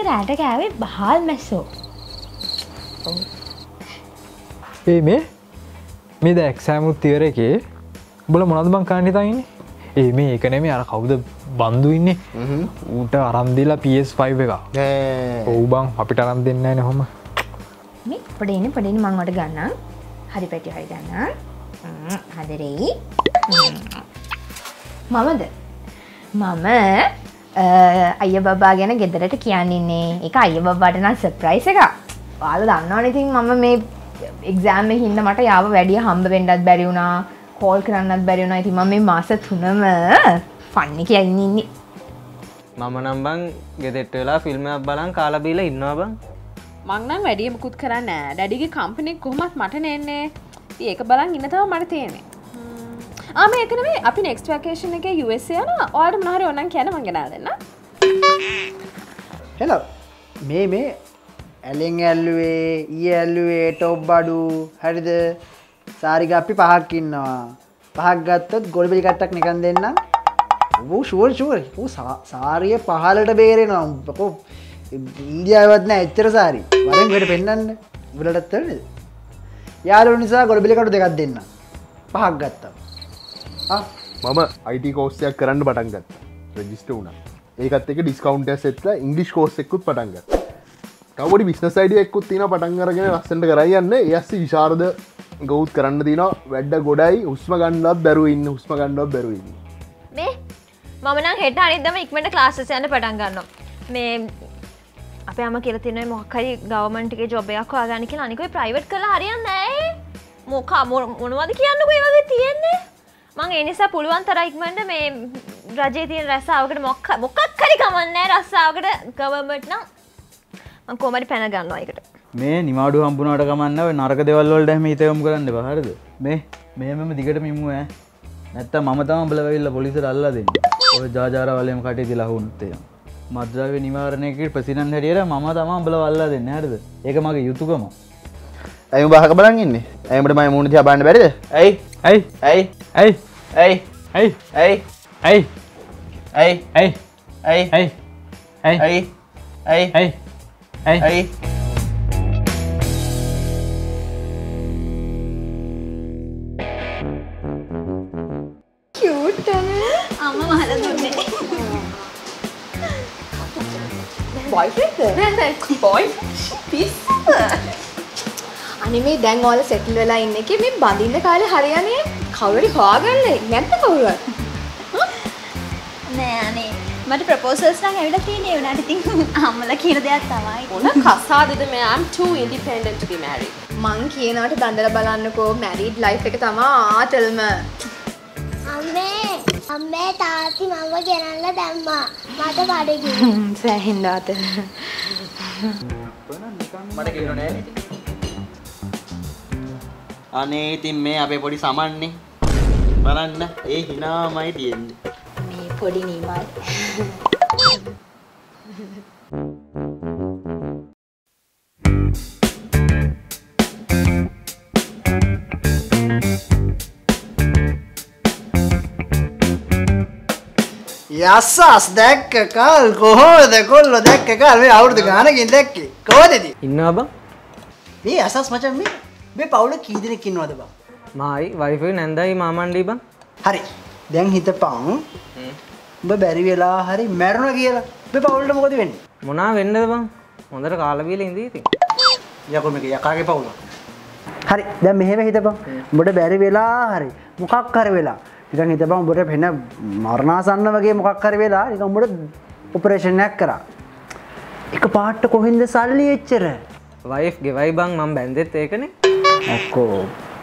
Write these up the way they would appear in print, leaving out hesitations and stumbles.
මේ රැට කෑවේ බහල් මැස්සෝ. මේ ද එක්සෑමුත් තිවර එකේ උඹල මොනද බං කාන්න හිතාන්නේ? මේ ඒක නෙමෙයි අර කවුද බන්දු ඉන්නේ ඌට අරන් දීලා PS5 එක. ඔව් බං අපිට අරන් දෙන්නේ නැහැ නේ කොහොම. මේ පොඩේනේ මම උඩ ගන්නම්. හරි පැටි හරි ගන්නම්. හදරේ. මමද? මම අයියා බබා ගැන ගෙදරට කියන්න ඉන්නේ. ඒක අයියා බබාට නම් සර්ප්‍රයිස් එකක්. ඔයාලා දන්නවනේ ඉතින් මම මේ එක්සෑම් එකේ හින්දා මට යාව වැඩි හම්බ වෙන්නත් බැරි වුණා. කෝල් කරන්නත් බැරි වුණා. ඉතින් මම මේ මාස 3ම ෆන් එකේ ඉන්නේ. මම නම් බං ගෙදෙට්ට වෙලා ෆිල්ම් එකක් බලන් කාලා බීලා ඉන්නවා බං. මං නම් වැඩිය මුකුත් කරන්නේ නැහැ. ඩැඩිගේ කම්පැනි එක කොහොමත් මට නෙන්නේ. ඉතින් ඒක බලන් ඉන්න තමයි මට තියෙන්නේ. මේක නෙමෙයි අපි next vacation එකේ USA යනවා. ඔයාලට මොනවා හරි ඕනනම් කියන්න මං ගෙනල්ලා දෙන්නම්. හෙලෝ මේ ඇලෙන් ඇල්ලුවේ ඊයේ ඇල්ලුවේ ටොප් බඩු හරිද? සාරික අපි 5ක් ඉන්නවා. 5ක් ගත්තොත් ගොඩබිලි කට්ටක් නිකන් දෙන්නම්. ඌ ෂුවර් ඌ සාරිය 15ට බේරෙනවා. කො ඉන්දියාවවත් නෑ එච්චර සාරි. වරෙන් වෙඩ පෙන්නන්න. උඹලටත් තේරෙන්නේද? යාළුවෝ නිසා ගොඩබිලි කටු දෙකක් දෙන්න. 5ක් ගත්තා. මම IT කෝස් එකක් කරන්න පටන් ගත්තා. රෙජිස්ටර් වුණා. ඒකත් එක්ක ඩිස්කවුන්ට් එකක් සෙට්ලා ඉංග්‍රීසි කෝස් එකකුත් පටන් ගත්තා. කවුරු බිස්නස් අයිඩියා එකකුත් තියෙනවා පටන් අරගෙන ලස්සනට කරයි යන්නේ. ඒ ඇස්සේ විශාරද ගෞත් කරන්න තියෙනවා. වැඩ ගොඩයි හුස්ම ගන්නවත් බැරුව ඉන්න. මේ මම නම් හෙට අනිද්දාම ඉක්මනට ක්ලාසස් යන්න පටන් ගන්නවා. මේ අපේ අම්මා කියලා තියෙනවා මොකක් හරි ගවර්න්මන්ට් එකේ ජොබ් එකක් හොයාගන්න කියලා. අනික ඔය ප්‍රයිවට් කරලා හරියන්නේ නැහැ. මොනවද කියන්නකෝ ඒ වගේ තියෙන්නේ. මම ඒ නිසා පුළුවන් තරම් ඉක්මනට මේ රජයේ තියෙන රස්සාවකට මොකක් හරි කමන්නේ රස්සාවකට ගවර්න්මන්ට් නම් මම කොහමද පැන ගන්නවා ඒකට. මේ නිමාඩු හම්බුනාට කමන්න ඔය නරක දේවල් වලට හැම හිත යොමු කරන්න එපා හරිද? මෙහෙම දිගටම ඉමු ඈ. නැත්තම් මම තමයි උඹලා වෙවිලා පොලිසියට අල්ලලා දෙන්නේ. ඔය ජාජාරා වලේම කටේ තියලා වුණත් එහෙම. මද්ද්‍රව්‍ය නිවාරණයේ ප්‍රසිඩන්ට් හැටියට මම තමයි උඹලා අල්ලලා දෙන්නේ හරිද? ඒක මගේ යුතුයකම. ඇයි උඹ අහක බලන් ඉන්නේ? ඇයි උඹට මම මූණ දිහා බලන්න බැරිද? ඇයි කියුට් අම්මා මහලා දුන්නේ. බොයිෆ්‍රෙන්ඩ් නෑ බොයිෆ්‍රෙන්ඩ් අනිමේ දැන් ඔයාලා සෙටල් වෙලා ඉන්න එකේ මේ බඳින්න කාලේ හරියන්නේ කවුරුරි හොයාගන්නේ නැත්නම් කවුරුවත් නෑ අනේ මට ප්‍රොපෝසල්ස් නම් ඇවිල්ලා තියෙන්නේ උනාට ඉතින් අම්මලා කියන දෙයක් තමයි. මොන කසාදද මේ I'm too independent to be married. මං කියනවට බඳලා බලන්නකෝ මැරිඩ් ලයිෆ් එක තමයි ආතල්ම. අම්මේ තාත්ති මම ගෙනල්ලා දැම්මා. මට බඩගිනි. සෑහෙන්න ආතල්. මට කියන්න නෑ. අනේ ඉතින් මේ අපේ පොඩි සමන්නේ බලන්න ඒ හිනාමයි තියෙන්නේ. මේ පොඩි නිමල්. යස්සස් දැක්ක කල් කොහොමද කොල්ලෝ දැක්ක කල් මේ අවුරුදු ගානකින් දැක්කේ කොහොමද ඉන්නවා බං මේ අසස් මචං මේ පවුල කී දෙනෙක් ඉන්නවද බං මායි වයිෆයි නැන්දයි මාමන්ඩි බං හරි දැන් හිතපන් උඹ බැරි වෙලා හරි මැරුණා කියලා මේ පවුලට මොකද වෙන්නේ මොනා වෙන්නද බං හොඳට කාලා බීලා ඉඳී ඉතින් යකෝ මේක යකාගේ පවුල හරි දැන් මෙහෙම හිතපන් උඹට බැරි වෙලා හරි මොකක් හරි වෙලා නිකන් හිතපන් උඹට වෙන මරණාසන්න වගේ මොකක් හරි වෙලා නිකන් උඹට ඔපරේෂන් එකක් කරා එක පාට කොහෙන්ද සල්ලි එච්චර වයිෆ් ගෙවයි බං මම බැන්දෙත් ඒකනේ අක්කෝ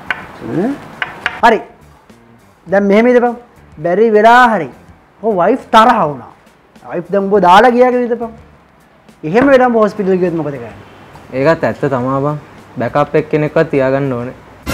හරි දැන් මෙහෙම හිතපන් බැරි වෙලා හරි ඔය වයිෆ් තරහ වුණා වයිෆ් දැන් උඹ දාලා ගියා කියලා හිතපන් එහෙම වෙලාම හොස්පිටල් ගියොත් මොකද කරන්නේ ඒකත් ඇත්ත තමයි බං බෑකප් එක්කෙනෙක්වත් තියාගන්න ඕනේ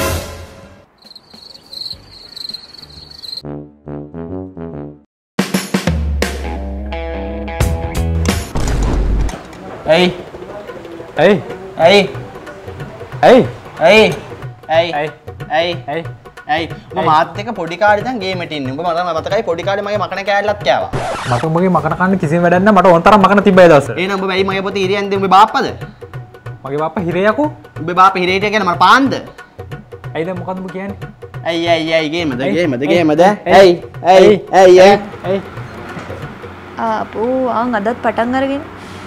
Hey. Hey. Hey. Hey. Hey. Hey. Hey. Hey. Hey. ඇයි උඹ මාත් එක්ක පොඩි කාලේ ඉඳන් ගේමට ඉන්නේ. උඹ මට මතකයි පොඩි කාලේ මගේ මකන කෑල්ලක් කෑවා. මට උඹගේ මකන කන්න කිසිම වැඩක් නැහැ. මට ඕන තරම් මකන තිබ්බයි දවස්. එහෙනම් උඹ වෙයි මගේ පොතේ ඉරියන් දෙ උඹේ බාප්පද? මගේ බාප්පා හිරේයකෝ. උඹේ බාප්පා හිරේට කියන මට පාන්ද? ඇයිද මොකද්ද උඹ කියන්නේ? ඇයි ගේමද? ඇයි ආපෝ ආන් අදත් පටන් අරගෙන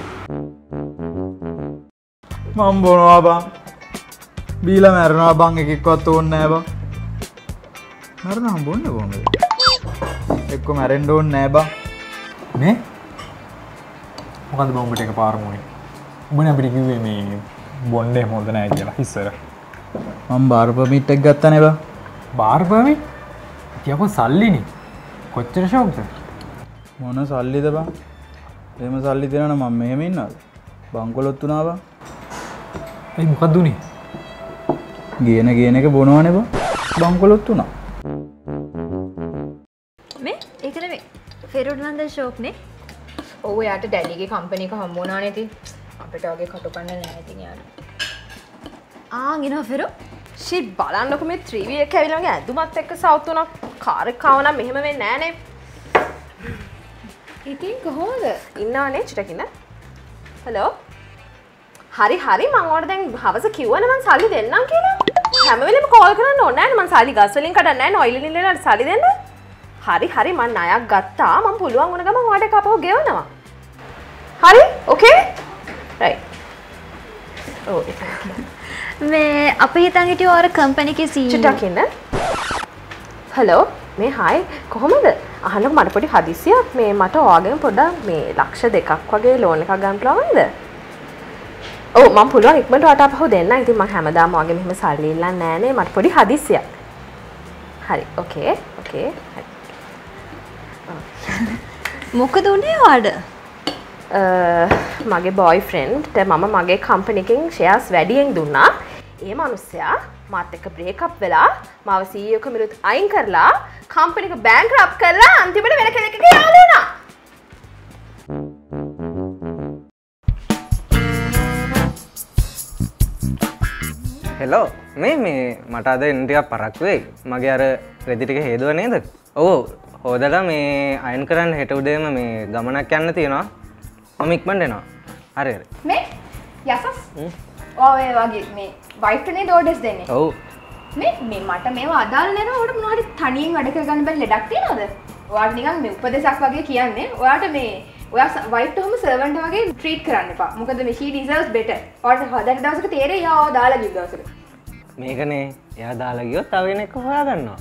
මම බොනවා බං. බීලා මැරෙනවා බං එකෙක්වත් ඕනේ නැහැ බං. මැරෙනවා බොන්නේ කොහොමද? එක්ක මැරෙන්න ඕනේ නැහැ බං. මේ මොකද්ද බං උඹට එකපාරම උනේ? උඹනේ අපිට කිව්වේ මේ බොන්නේ හොඳ නැහැ කියලා ඉස්සර. මම බාර් පර්මිට් එක ගත්තානේ බං. Bar permit? කියපෝ සල්ලිනේ. කොච්චර ෂෝක්ද? මොන සල්ලිද බං? එහෙම සල්ලි දෙනවා නම් මම මෙහෙම ඉන්නවද? බංකොලොත් වුණා බං. ඒ මොකක්ද උනේ? ගේන එක බොනවනේ බං. බංකොලොත් වුණා. මේ ඒක නෙමෙයි ෆෙරුඩ් නන්ද ෂෝක් නේ. ඔව් යාට ඩැඩිගේ කම්පැනි එක හම්බ වුණානේ ඉතින් අපිට වගේ කටු කන්න නැහැ ඉතින් යාට. ආන් එනවා ෆෙරු. ෂිට් බලන්නකො මේ 3V එක ඇවිල්ලා මගේ ඇඳුමත් එක්ක සවුත් වුණා. කාර් එක ආව නම් මෙහෙම වෙන්නේ නෑනේ. ඉතින් කොහොමද? ඉන්නවනේ චිටකින්න. හලෝ. හරි මං ඔයාලට දැන් හවස කිව්වනේ මං සල්ලි දෙන්නම් කියලා. හැම වෙලෙම කෝල් කරන්න ඕනේ නෑනේ මං සල්ලි ගස් වලින් කඩන්නේ නෑනේ ඔයිල් වලින් දෙන්න සල්ලි දෙන්න. හරි මං ණයක් ගත්තා මං පුළුවන් වුණ ගමන් ඔයාලට කපව ගෙවනවා. හරි? ඕකේ? රයිට්. ඔව් ඒක. මේ අපි හිතන් හිටියේ ඔයාලා කම්පැනි එකේ CEO චිටකින්න. හලෝ මේ හායි කොහොමද? අහන්නකො මට පොඩි හදිසියක් මේ මට ඔයාගෙන් පොඩ්ඩක් මේ ලක්ෂ 2ක් වගේ ලෝන් එකක් ගන්න පුළුවන්ද? ඔව් මම පුළුවන් ඉක්මනට ඔයාට අපහු දෙන්න. ඉතින් මම හැමදාම ඔයාගේ මෙහෙම සල්ලි ඉල්ලන්නේ නෑනේ. මට පොඩි හදිසියක්. හරි ඕකේ. හරි. මොකද උනේ ඔයාලට? මගේ බොයිෆ්‍රෙන්ඩ්ට මම මගේ කම්පැනි එකෙන් ෂෙයාර්ස් වැඩියෙන් දුන්නා. ඒ මිනිස්සයා මාත් එක්ක බ්‍රේක් අප් වෙලා මාව CEO කමිරුත් අයින් කරලා කම්පැනි එක බෑන්ක්‍රප්ට් කරලා අන්තිමට වෙන කෙනෙක් එක්ක යාළු වුණා. හෙලෝ මේ මට අද එන්න ටිකක් පරක් වෙයි. මගේ අර රෙදි ටික හේදුව නේද? ඔව් හොදලා මේ අයන් කරන්න හෙට උදේම මේ ගමනක් යන්න තියෙනවා. මම ඉක්මනට එනවා. හරි. මේ යසස්. ඔය වගේ මේ වයිෆ්ටනේ ඩෝඩස් දෙන්නේ. ඔව්. මේ මට මේවා අදාළ නේද? ඔයාලට මොනවද තනියෙන් වැඩ කරගන්න බැරි ලඩක් තියනවද? ඔයාලට නිකන් මේ උපදේශයක් වගේ කියන්නේ. ඔයාට මේ ඔයා වයිෆ්ට ඔහම සර්වන්ට් වගේ ට්‍රීට් කරන්න එපා. මොකද මේ she deserves better. ඔයාට හදට දවසක තේරෙයි යා ඔයා දාලා ගිය දවසක. මේකනේ එයා දාලා ගියොත් තව කෙනෙක් හොයාගන්නවා.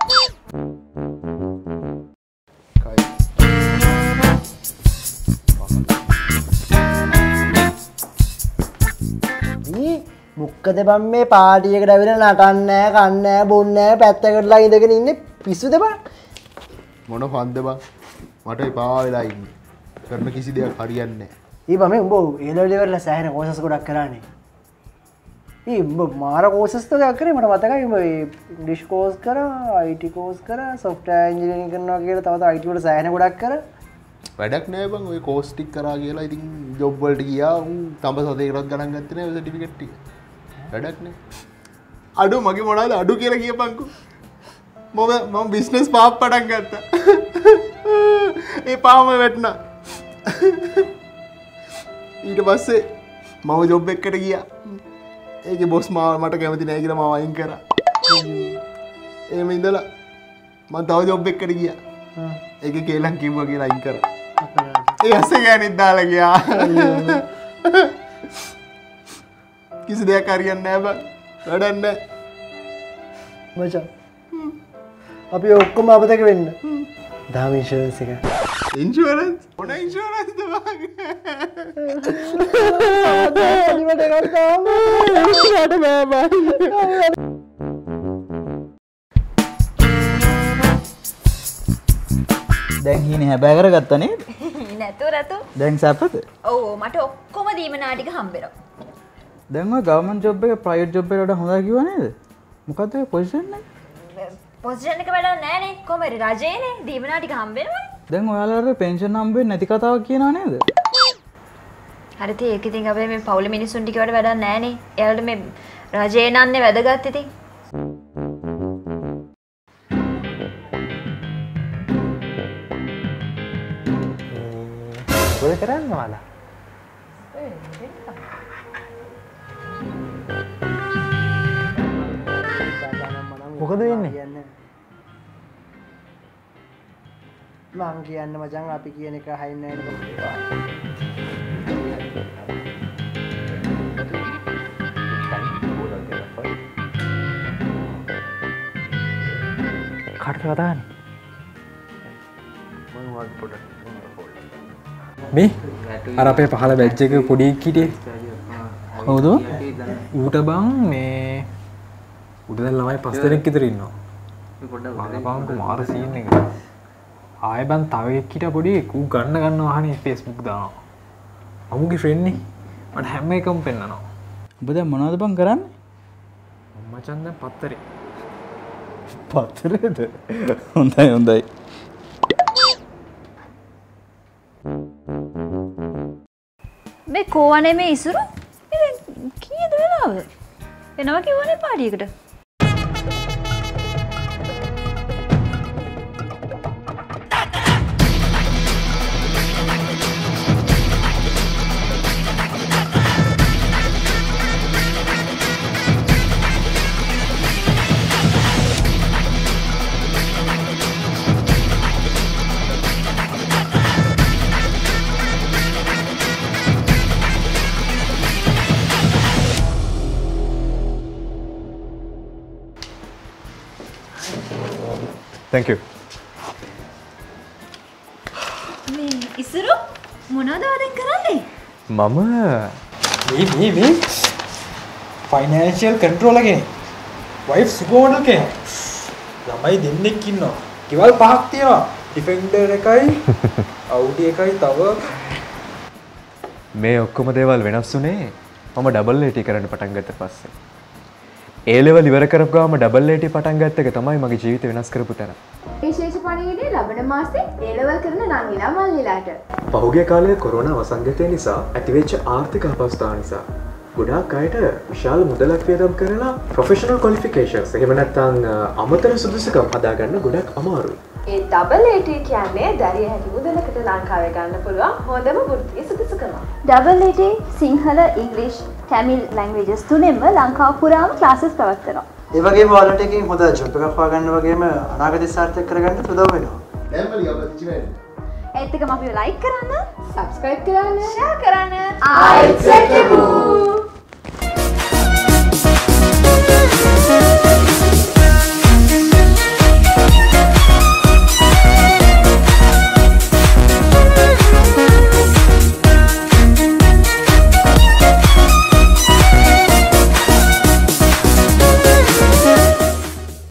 මොකද බම් මේ පාටියකට ඇවිල්ලා නටන්නේ කන්නේ බොන්නේ පැත්තකටලා ඉඳගෙන ඉන්නේ පිස්සුද බං? මොන ෆන්ද බං? මට එපා වෙලා ඉන්නේ. කරන කිසි දෙයක් හරියන්නේ නැහැ. ඊපම මේ උඹ ඒ ලෙවල් ඉවරලා සෑහෙන කෝසස් ගොඩක් කරානේ. ඊ උඹ මාර කෝසස් ටිකක් කරේ මට මතකයි උඹ ඉංග්‍රීසි කෝස් කරා, IT කෝස් කරා, සොෆ්ට්වෙයාර් ඉංජිනේරින් කරනවා කියලා තව IT වල සෑහෙන ගොඩක් කරා. වැඩක් නෑ බං ඔය කෝස් ටික කරා කියලා ඉතින් ජොබ් වලට ගියා. තඹ සතේකටත් ගණන් ගත්තේ නෑ ඔය සර්ටිෆිකේට් ටික. වැඩක් නෑ. අඩු මගේ මොනවාද අඩු කියලා කියපන්කෝ. මම බිස්නස් පාප් පටන් ගත්තා. ඒ පාම වැටුණා. ඊට පස්සේ මම ජොබ් එකකට ගියා. ඒකේ බොස් මට කැමති නෑ කියලා මම අයින් කරා. එහෙම ඉඳලා මම තව ජොබ් එකකට ගියා. ඒකේ කේලම් කිව්වා කියලා අයින් කරා. ඒ ඇස්සේ ගෑනිත් දාලා ගියා. කිසි දෙයක් හරියන්නේ නෑ බං. වැඩක් නෑ. මචං. අපි ඔක්කොම අපතක වෙන්න. දාම ඉන්ෂුරන්ස් එක. ඉන්ෂුරන්ස්? මොන ඉන්ෂුරන්ස්ද බං? අනිවට එකක් තාම. ඊට බෑ බං. දැන් හීනේ හැබෑ කරගත්තා නේද? නැතුව රතු. දැන් සැපද? ඔව් මට ඔක්කොම දීමනා ටික හම්බෙනවා. දැන් ඔය ගවර්න්මන්ට් ජොබ් එක ප්‍රයිවට් ජොබ් එකට වඩා හොඳයි කිව්වා නේද? මොකද්ද ඔය පොසිෂන් එක? පොසිෂන් එක වැඩක් නෑනේ. කොහමද රජේනේ දීමනා ටික හම්බෙනවා. දැන් ඔයාලට පෙන්ෂන් හම්බෙන්නේ නැති කතාවක් කියනවා නේද? හරි ඉතින් ඒක ඉතින් අපේ මේ පවුලේ මිනිස්සුන් ටික වැඩ වැඩක් නෑනේ. එයාලට මේ රජේ නන්නේ වැදගත් ඉතින්. යනවාද? මොකද වෙන්නේ? මං කියන්න මචං අපි කියන එක අහන්නේ නැහැ. කාටද කතා කරන්නේ? මේ අර අපේ පහළ බැච් එක පොඩි කිටියේ. හවුද? ඌට බං මේ උඩ දැන් ළමයි 5 දෙනෙක් විතර ඉන්නවා. බලපංකෝ මාර සීන් එක. ආයෙ බං තව එක්කිට පොඩි ඌ ගන්න වහනේ Facebook දානවා. අමුගේ ෆ්‍රෙන්ඩ් නේ. මට හැම එකම පෙන්නනවා. ඔබ දැන් මොනවද බං කරන්නේ? මචං දැන් පත්තරේ. පත්තරේද? හොඳයි හොඳයි. මේ කෝවනේ මේ ඉසුරු කීයද වෙලාව? එනවා කිව්වනේ පාඩියකට. Thank you. මේ ඉසුරු මොනවද වදින් කරන්නේ? මම මේ ෆයිනෑන්ෂියල් කන්ට්‍රෝලර් කෙනෙක්. වයිෆ් සුපර් මොඩල් කෙනෙක්. ළමයි දෙන්නෙක් ඉන්නවා. ගෙවල් 5ක් තියෙනවා. ඩිෆෙන්ඩර් එකයි Audi එකයි තව මේ ඔක්කොම දේවල් වෙනස් වුණේ මම ඩබල් AT කරන්න පටන් ගත්ත පස්සේ. ඒ ලෙවල් ඉවර කරපු ගාම ඩබල් AT පටන් ගත්ත එක තමයි මගේ ජීවිතය වෙනස් කරපු තැන. විශේෂ පණිවිඩය ලබන මාසේ ඒ ලෙවල් කරන නංගිලා මල්ලිලාට. පහුගිය කාලයේ කොරෝනා වසංගතය නිසා ඇතිවෙච්ච ආර්ථික අපහසුතාව නිසා ගොඩාක් අයට විශාල මුදලක් වියදම් කරලා ප්‍රොෆෙෂනල් ක්වොලිෆිකේෂන්ස් එහෙම නැත්නම් අමතර සුදුසුකම් හදාගන්න ගොඩක් අමාරුයි. ඒ ඩබල් AT කියන්නේ දැරිය හැකි මුදලකට ලංකාවේ ගන්න පුළුවන් හොඳම වෘත්තීය සුදුසුකම. ඩබල් AT සිංහල, ඉංග්‍රීසි, තමිල් ලැන්ග්වේජස් තුනෙන්ම ලංකාව පුරාම ක්ලාසස් පවත්වනවා. ඒ වගේම ඔයාලට එකකින් හොඳ ජොබ් එකක් හොයාගන්න වගේම අනාගතය සාර්ථක කරගන්න උදව් වෙනවා. දැන් මලිය අපිට කිව්වේ. ඒත් එකම අපිව ලයික් කරන්න, සබ්ස්ක්‍රයිබ් කරන්න, ෂෙයා කරන්න. ආයිත්